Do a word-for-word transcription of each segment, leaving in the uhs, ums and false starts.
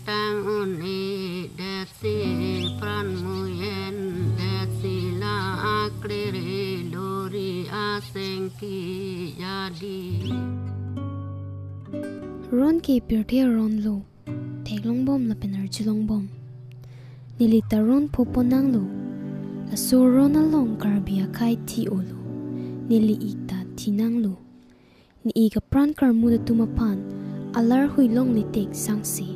tang uni desi pran muyen desi la akriri lori asengki jadi ron ki pirte ron lo teglong bom la penar chilong bom nilita ron poponang lo la so ron along Karbi akai ti olo nili ikta tinang lo ni iga pran karmuda tumapan alar hui long litek sangsi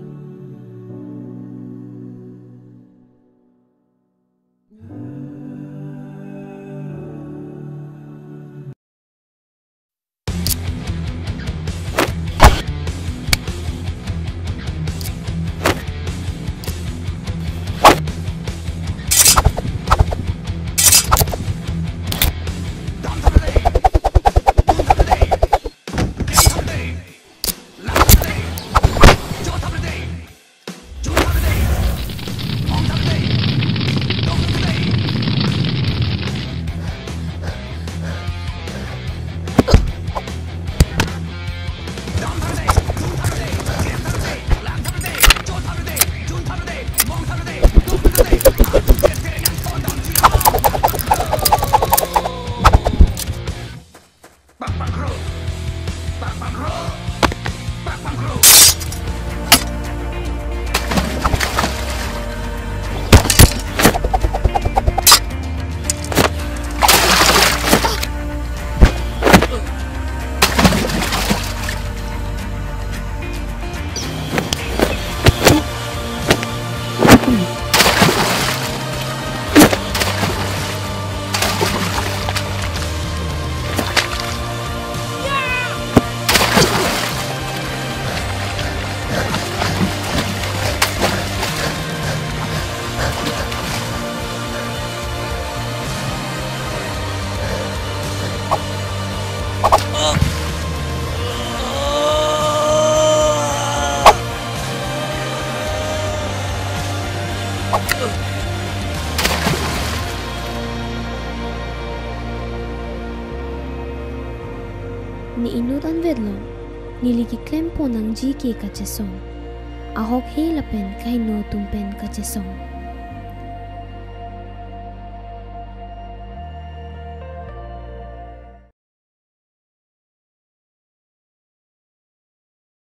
ni inut an vedlong niligi klempo nang jiki kachesong ahok he lapen kai no tumpen kachesong